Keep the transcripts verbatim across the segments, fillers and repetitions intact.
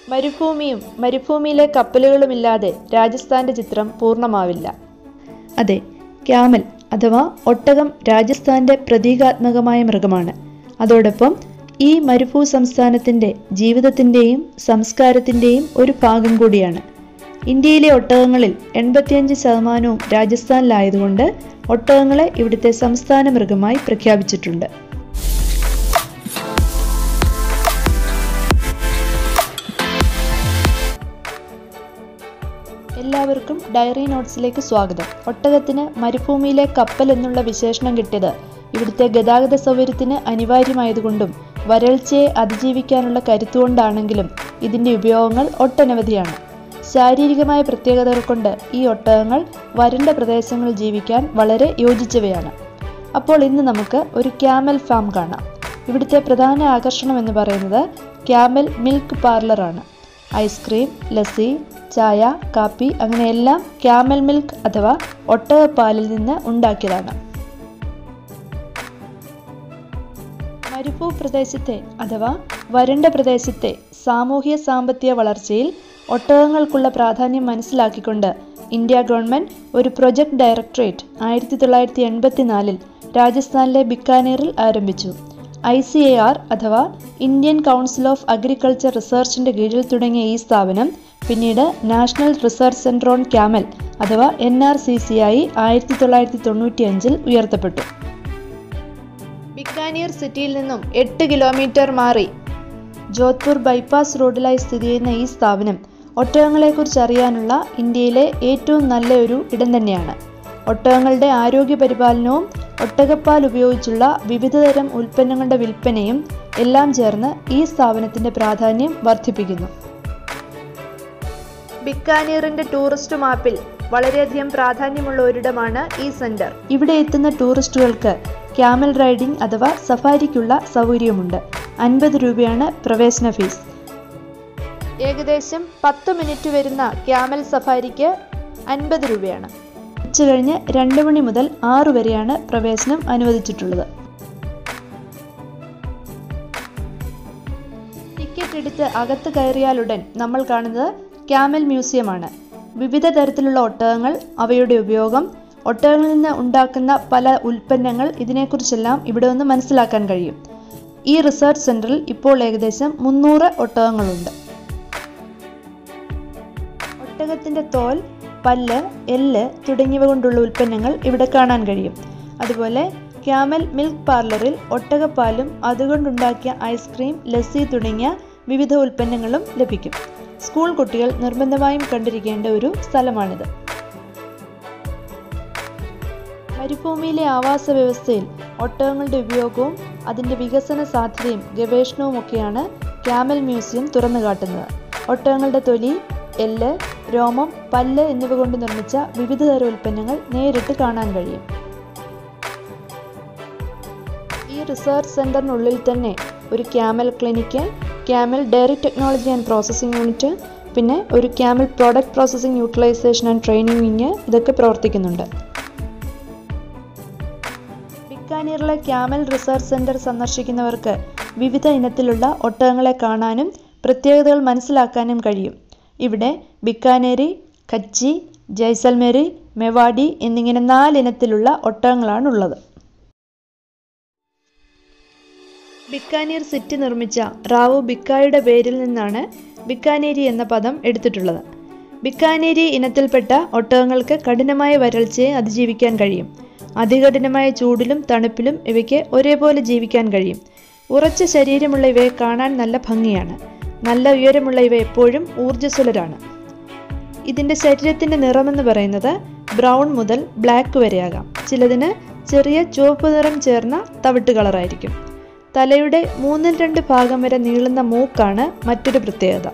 മരുഭൂമിയും മരുഭൂമിയിലെ കപ്പലുകളുമില്ലാതെ രാജസ്ഥാന്റെ ചിത്രം പൂർണ്ണമാവില്ല. അതെ, ക്യാമൽ അഥവാ ഒട്ടകം രാജസ്ഥാന്റെ പ്രതീകാത്മകമായ മൃഗമാണ്. അതോടൊപ്പം ഈ മരുഭൂ സംസ്ഥാനത്തിൻ്റെ ജീവിതത്തിൻ്റെയും സംസ്കാരത്തിൻ്റെയും ഒരു ഭാഗം കൂടിയാണ്. ഇന്ത്യയിലെ ഒട്ടകങ്ങളിൽ എൺപത്തിയഞ്ച് ശതമാനവും രാജസ്ഥാനിലായതുകൊണ്ട് ഒട്ടകങ്ങളെ ഇവിടുത്തെ സംസ്ഥാന മൃഗമായി പ്രഖ്യാപിച്ചിട്ടുണ്ട്. എല്ലാവർക്കും ഡയറി നോട്ട്സിലേക്ക് സ്വാഗതം. ഒട്ടകത്തിന് മരുഭൂമിയിലെ കപ്പൽ എന്നുള്ള വിശേഷണം കിട്ടിയത് ഇവിടുത്തെ ഗതാഗത സൗകര്യത്തിന് അനിവാര്യമായതുകൊണ്ടും വരൾച്ചയെ അതിജീവിക്കാനുള്ള കരുത്തുകൊണ്ടാണെങ്കിലും ഇതിൻ്റെ ഉപയോഗങ്ങൾ ഒട്ടനവധിയാണ്. ശാരീരികമായ പ്രത്യേകതകൾ കൊണ്ട് ഈ ഒട്ടകങ്ങൾ വരണ്ട പ്രദേശങ്ങളിൽ ജീവിക്കാൻ വളരെ യോജിച്ചവയാണ്. അപ്പോൾ ഇന്ന് നമുക്ക് ഒരു ക്യാമൽ ഫാം കാണാം. ഇവിടുത്തെ പ്രധാന ആകർഷണം എന്ന് പറയുന്നത് ക്യാമൽ മിൽക്ക് പാർലറാണ്. ഐസ്ക്രീം, ലസ്സി, ചായ, കാപ്പി അങ്ങനെയെല്ലാം ക്യാമൽ മിൽക്ക് അഥവാ ഒട്ടകപ്പാലിൽ നിന്ന് ഉണ്ടാക്കിയതാണ്. മരുഭൂ പ്രദേശത്തെ അഥവാ വരണ്ട പ്രദേശത്തെ സാമൂഹ്യ സാമ്പത്തിക വളർച്ചയിൽ ഒട്ടകങ്ങൾക്കുള്ള പ്രാധാന്യം മനസ്സിലാക്കിക്കൊണ്ട് ഇന്ത്യ ഗവൺമെൻറ് ഒരു പ്രൊജക്ട് ഡയറക്ടറേറ്റ് ആയിരത്തി തൊള്ളായിരത്തി എൺപത്തി നാലിൽ രാജസ്ഥാനിലെ ബിക്കാനേറിൽ ആരംഭിച്ചു. ഐ സി എ ആർ അഥവാ ഇന്ത്യൻ കൗൺസിൽ ഓഫ് അഗ്രികൾച്ചർ റിസർച്ചിൻ്റെ കീഴിൽ തുടങ്ങിയ ഈ സ്ഥാപനം പിന്നീട് national research centre on camel അഥവാ എൻ ആർ സി സി ആയി ആയിരത്തി തൊള്ളായിരത്തി തൊണ്ണൂറ്റി അഞ്ചിൽ ഉയർത്തപ്പെട്ടു. ബിക്കാനീർ സിറ്റിയിൽ നിന്നും എട്ട് കിലോമീറ്റർ മാറി ജോധ്പൂർ ബൈപ്പാസ് റോഡിലായി സ്ഥിതി ചെയ്യുന്ന ഈ സ്ഥാപനം ഒട്ടകങ്ങളെക്കുറിച്ച് അറിയാനുള്ള ഇന്ത്യയിലെ ഏറ്റവും നല്ല ഒരു ഇടം തന്നെയാണ്. ഒട്ടകങ്ങളുടെ ആരോഗ്യ പരിപാലനവും ഒട്ടകപ്പാൽ ഉപയോഗിച്ചുള്ള വിവിധതരം ഉൽപ്പന്നങ്ങളുടെ വിൽപ്പനയും എല്ലാം ചേർന്ന് ഈ സ്ഥാപനത്തിൻ്റെ പ്രാധാന്യം വർദ്ധിപ്പിക്കുന്നു. ബിക്കാനീറിൻ്റെ ടൂറിസ്റ്റ് മാപ്പിൽ വളരെയധികം പ്രാധാന്യമുള്ള ഒരിടമാണ് ഈ സെന്റർ. ഇവിടെ എത്തുന്ന ടൂറിസ്റ്റുകൾക്ക് ക്യാമൽ റൈഡിംഗ് അഥവാ സഫാരിക്കുള്ള സൗകര്യമുണ്ട്. അൻപത് രൂപയാണ് പ്രവേശന ഫീസ്. ഏകദേശം പത്ത് മിനിറ്റ് വരുന്ന ക്യാമൽ സഫാരിക്ക് അൻപത് രൂപയാണ്. ഉച്ച കഴിഞ്ഞ് രണ്ട് മണി മുതൽ ആറ് വരെയാണ് പ്രവേശനം അനുവദിച്ചിട്ടുള്ളത്. ടിക്കറ്റ് എടുത്ത് അകത്ത് കയറിയാലുടൻ നമ്മൾ കാണുന്നത് ക്യാമൽ മ്യൂസിയമാണ്. വിവിധ തരത്തിലുള്ള ഒട്ടകങ്ങൾ, അവയുടെ ഉപയോഗം, ഒട്ടകങ്ങളിൽ നിന്ന് ഉണ്ടാക്കുന്ന പല ഉൽപ്പന്നങ്ങൾ, ഇതിനെക്കുറിച്ചെല്ലാം ഇവിടെ നിന്ന് മനസ്സിലാക്കാൻ കഴിയും. ഈ റിസർച്ച് സെന്ററിൽ ഇപ്പോൾ ഏകദേശം മുന്നൂറ് ഒട്ടകങ്ങളുണ്ട്. ഒട്ടകത്തിൻ്റെ തോൽ, പല്ല്, എല്ല് തുടങ്ങിയവ കൊണ്ടുള്ള ഉൽപ്പന്നങ്ങൾ ഇവിടെ കാണാൻ കഴിയും. അതുപോലെ ക്യാമൽ മിൽക്ക് പാർലറിൽ ഒട്ടകപ്പാലും അതുകൊണ്ടുണ്ടാക്കിയ ഐസ്ക്രീം, ലസ്സി തുടങ്ങിയ വിവിധ ഉൽപ്പന്നങ്ങളും ലഭിക്കും. സ്കൂൾ കുട്ടികൾ നിർബന്ധമായും കണ്ടിരിക്കേണ്ട ഒരു സ്ഥലമാണിത്. മരുഭൂമിയിലെ ആവാസ വ്യവസ്ഥയിൽ ഒട്ടകങ്ങളുടെ ഉപയോഗവും അതിൻ്റെ വികസന സാധ്യതയും ഗവേഷണവും ഒക്കെയാണ് ക്യാമൽ മ്യൂസിയം തുറന്നു കാട്ടുന്നത്. ഒട്ടകങ്ങളുടെ തൊലി, എല്ല്, രോമം, പല്ല് എന്നിവ കൊണ്ട് നിർമ്മിച്ച വിവിധതരം ഉൽപ്പന്നങ്ങൾ നേരിട്ട് കാണാൻ കഴിയും. ഈ റിസർച്ച് സെന്ററിനുള്ളിൽ തന്നെ ഒരു camel clinic, camel dairy technology and processing unit, പിന്നെ ഒരു camel product processing utilisation and training wing ഇതൊക്കെ പ്രവർത്തിക്കുന്നുണ്ട്. ബിക്കാനീറിലെ ക്യാമൽ റിസർച്ച് സെന്റർ സന്ദർശിക്കുന്നവർക്ക് വിവിധ ഇനത്തിലുള്ള ഒട്ടകങ്ങളെ കാണാനും പ്രത്യേകതകൾ മനസ്സിലാക്കാനും കഴിയും. ഇവിടെ ബിക്കാനേരി, കച്ചി, ജയ്സൽമേരി, മെവാഡി എന്നിങ്ങനെ നാലിനത്തിലുള്ള ഒട്ടകങ്ങളാണുള്ളത്. ബിക്കാനീർ സിറ്റി നിർമ്മിച്ച റാവു ബിക്കായുടെ പേരിൽ നിന്നാണ് ബിക്കാനേരി എന്ന പദം എടുത്തിട്ടുള്ളത്. ബിക്കാനേരി ഇനത്തിൽപ്പെട്ട ഒട്ടകങ്ങൾക്ക് കഠിനമായ വരൾച്ചയെ അതിജീവിക്കാൻ കഴിയും. അതികഠിനമായ ചൂടിലും തണുപ്പിലും ഇവയ്ക്ക് ഒരേപോലെ ജീവിക്കാൻ കഴിയും. ഉറച്ച ശരീരമുള്ള ഇവയെ കാണാൻ നല്ല ഭംഗിയാണ്. നല്ല ഉയരമുള്ള ഇവ എപ്പോഴും ഊർജ്ജസ്വലരാണ്. ഇതിൻ്റെ ശരീരത്തിൻ്റെ നിറമെന്ന് പറയുന്നത് ബ്രൗൺ മുതൽ ബ്ലാക്ക് വരെയാകാം. ചിലതിന് ചെറിയ ചുവപ്പ് നിറം ചേർന്ന തവിട്ട് കളറായിരിക്കും. തലയുടെ മൂന്നിൽ രണ്ട് ഭാഗം വരെ നീളുന്ന മൂക്കാണ് മറ്റൊരു പ്രത്യേകത.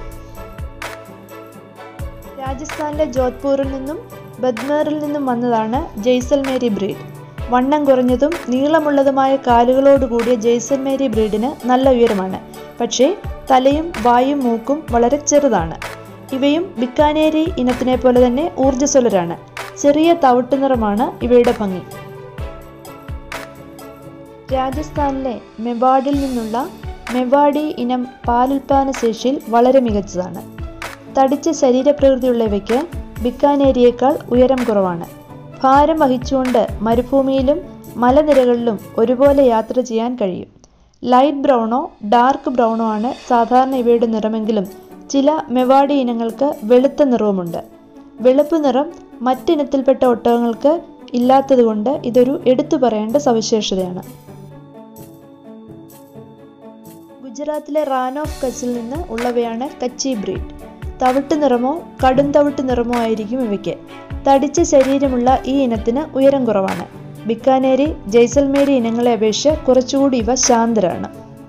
രാജസ്ഥാനിലെ ജോധ്പൂരിൽ നിന്നും ബദ്മേറിൽ നിന്നും വന്നതാണ് ജയ്സൽമേരി ബ്രീഡ്. വണ്ണം കുറഞ്ഞതും നീളമുള്ളതുമായ കാലുകളോടുകൂടിയ ജയ്സൽമേരി ബ്രീഡിന് നല്ല ഉയരമാണ്. പക്ഷേ തലയും വായും മൂക്കും വളരെ ചെറുതാണ്. ഇവയും ബിക്കാനേരി ഇനത്തിനെ പോലെ തന്നെ ഊർജ്ജസ്വലരാണ്. ചെറിയ തവിട്ട് നിറമാണ് ഇവയുടെ ഭംഗി. രാജസ്ഥാനിലെ മെവാഡിൽ നിന്നുള്ള മെവാഡി ഇനം പാലുൽപാദന ശേഷിയിൽ വളരെ മികച്ചതാണ്. തടിച്ച ശരീരപ്രകൃതിയുള്ള ഇവയ്ക്ക് ബിക്കാനേരിയേക്കാൾ ഉയരം കുറവാണ്. ഭാരം വഹിച്ചുകൊണ്ട് മരുഭൂമിയിലും മലനിരകളിലും ഒരുപോലെ യാത്ര ചെയ്യാൻ കഴിയും. ലൈറ്റ് ബ്രൗണോ ഡാർക്ക് ബ്രൗണോ ആണ് സാധാരണ ഇവയുടെ നിറമെങ്കിലും ചില മെവാഡി ഇനങ്ങൾക്ക് വെളുത്ത നിറവുമുണ്ട്. വെളുപ്പ് നിറം മറ്റിനത്തിൽപ്പെട്ട ഒട്ടകങ്ങൾക്ക് ഇല്ലാത്തതുകൊണ്ട് ഇതൊരു എടുത്തു പറയേണ്ട സവിശേഷതയാണ്. ഗുജറാത്തിലെ റാൻ ഓഫ് കച്ചിൽ നിന്ന് ഉള്ളവയാണ് കച്ചി ബ്രീഡ്. തവിട്ട് നിറമോ കടും തവിട്ട് നിറമോ ആയിരിക്കും ഇവയ്ക്ക്. തടിച്ച ശരീരമുള്ള ഈ ഇനത്തിന് ഉയരം കുറവാണ്. ബിക്കാനേരി, ജയ്സൽമേരി ഇനങ്ങളെ അപേക്ഷിച്ച് കുറച്ചുകൂടി ഇവ ശാന്തരാണ്.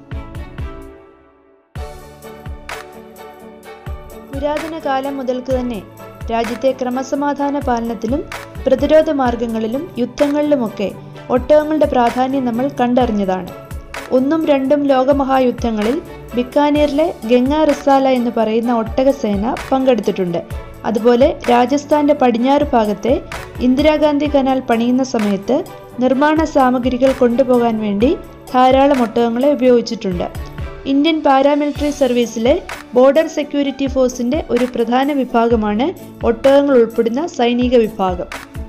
പുരാതന കാലം മുതൽക്ക് തന്നെ രാജ്യത്തെ ക്രമസമാധാന പാലനത്തിലും പ്രതിരോധ മാർഗങ്ങളിലും യുദ്ധങ്ങളിലുമൊക്കെ ഒട്ടകങ്ങളുടെ പ്രാധാന്യം നമ്മൾ കണ്ടറിഞ്ഞതാണ്. ഒന്നും രണ്ടും ലോകമഹായുദ്ധങ്ങളിൽ ബിക്കാനീറിലെ ഗംഗാ റിസാല എന്ന് പറയുന്ന ഒട്ടകസേന പങ്കെടുത്തിട്ടുണ്ട്. അതുപോലെ രാജസ്ഥാന്റെ പടിഞ്ഞാറ് ഭാഗത്തെ ഇന്ദിരാഗാന്ധി കനാൽ പണിയുന്ന സമയത്ത് നിർമ്മാണ സാമഗ്രികൾ കൊണ്ടുപോകാൻ വേണ്ടി ധാരാളം ഒട്ടകങ്ങളെ ഉപയോഗിച്ചിട്ടുണ്ട്. ഇന്ത്യൻ പാരാമിലിറ്ററി സർവീസിലെ ബോർഡർ സെക്യൂരിറ്റി ഫോഴ്സിന്റെ ഒരു പ്രധാന വിഭാഗമാണ് ഒട്ടകങ്ങൾ ഉൾപ്പെടുന്ന സൈനിക വിഭാഗം.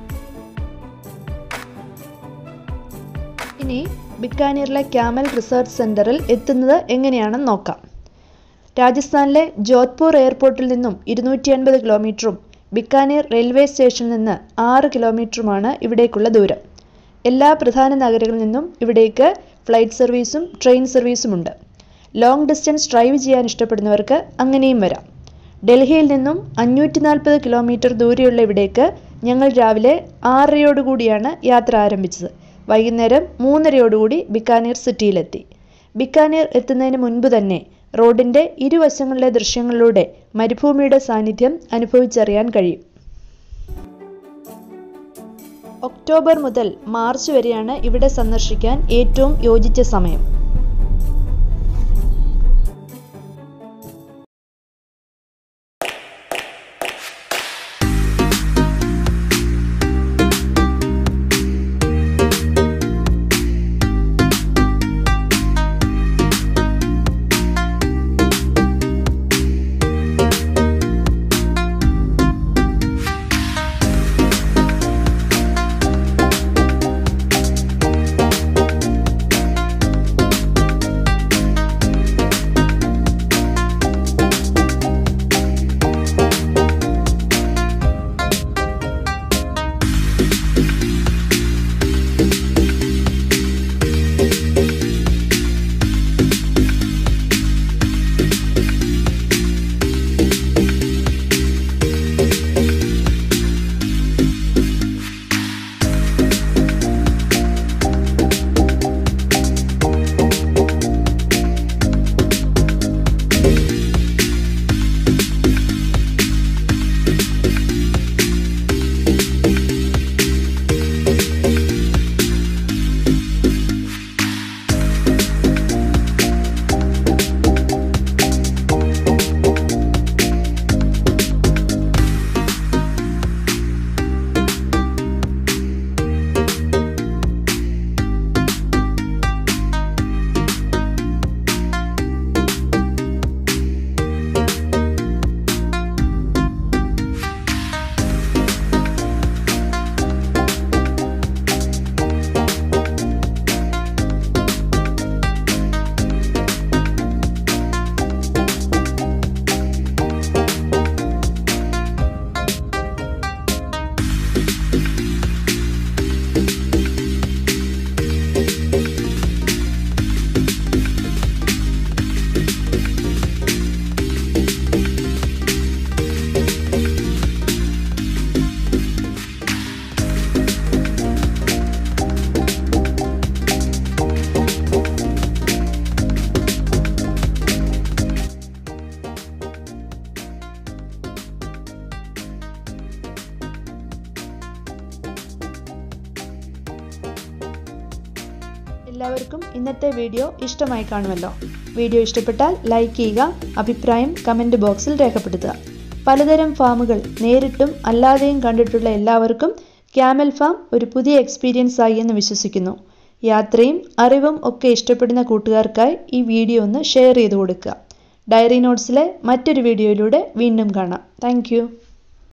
ഇനി ബിക്കാനീറിലെ ക്യാമൽ റിസർച്ച് സെന്ററിൽ എത്തുന്നത് എങ്ങനെയാണെന്ന് നോക്കാം. രാജസ്ഥാനിലെ ജോധ്പൂർ എയർപോർട്ടിൽ നിന്നും ഇരുന്നൂറ്റി അൻപത് കിലോമീറ്ററും ബിക്കാനീർ റെയിൽവേ സ്റ്റേഷനിൽ നിന്ന് ആറ് കിലോമീറ്ററുമാണ് ഇവിടേക്കുള്ള ദൂരം. എല്ലാ പ്രധാന നഗരങ്ങളിൽ നിന്നും ഇവിടേക്ക് ഫ്ലൈറ്റ് സർവീസും ട്രെയിൻ സർവീസുമുണ്ട്. ലോങ് ഡിസ്റ്റൻസ് ഡ്രൈവ് ചെയ്യാൻ ഇഷ്ടപ്പെടുന്നവർക്ക് അങ്ങനെയും വരാം. ഡൽഹിയിൽ നിന്നും അഞ്ഞൂറ്റി നാൽപ്പത് കിലോമീറ്റർ ദൂരെയുള്ള ഇവിടേക്ക് ഞങ്ങൾ രാവിലെ ആറരയോടുകൂടിയാണ് യാത്ര ആരംഭിച്ചത്. വൈകുന്നേരം മൂന്നരയോടുകൂടി ബിക്കാനീർ സിറ്റിയിലെത്തി. ബിക്കാനീർ എത്തുന്നതിന് മുൻപ് തന്നെ റോഡിൻ്റെ ഇരുവശങ്ങളിലെ ദൃശ്യങ്ങളിലൂടെ മരുഭൂമിയുടെ സാന്നിധ്യം അനുഭവിച്ചറിയാൻ കഴിയും. ഒക്ടോബർ മുതൽ മാർച്ച് വരെയാണ് ഇവിടെ സന്ദർശിക്കാൻ ഏറ്റവും യോജിച്ച സമയം. എല്ലാവർക്കും ഇന്നത്തെ വീഡിയോ ഇഷ്ടമായി കാണുമല്ലോ. വീഡിയോ ഇഷ്ടപ്പെട്ടാൽ ലൈക്ക് ചെയ്യുക, അഭിപ്രായം കമൻറ്റ് ബോക്സിൽ രേഖപ്പെടുത്തുക. പലതരം ഫാമുകൾ നേരിട്ടും അല്ലാതെയും കണ്ടിട്ടുള്ള എല്ലാവർക്കും ക്യാമൽ ഫാം ഒരു പുതിയ എക്സ്പീരിയൻസ് ആയി എന്ന് വിശ്വസിക്കുന്നു. യാത്രയും അറിവും ഒക്കെ ഇഷ്ടപ്പെടുന്ന കൂട്ടുകാർക്കായി ഈ വീഡിയോ ഒന്ന് ഷെയർ ചെയ്ത് കൊടുക്കുക. ഡയറി നോട്ട്സിലെ മറ്റൊരു വീഡിയോയിലൂടെ വീണ്ടും കാണാം. താങ്ക്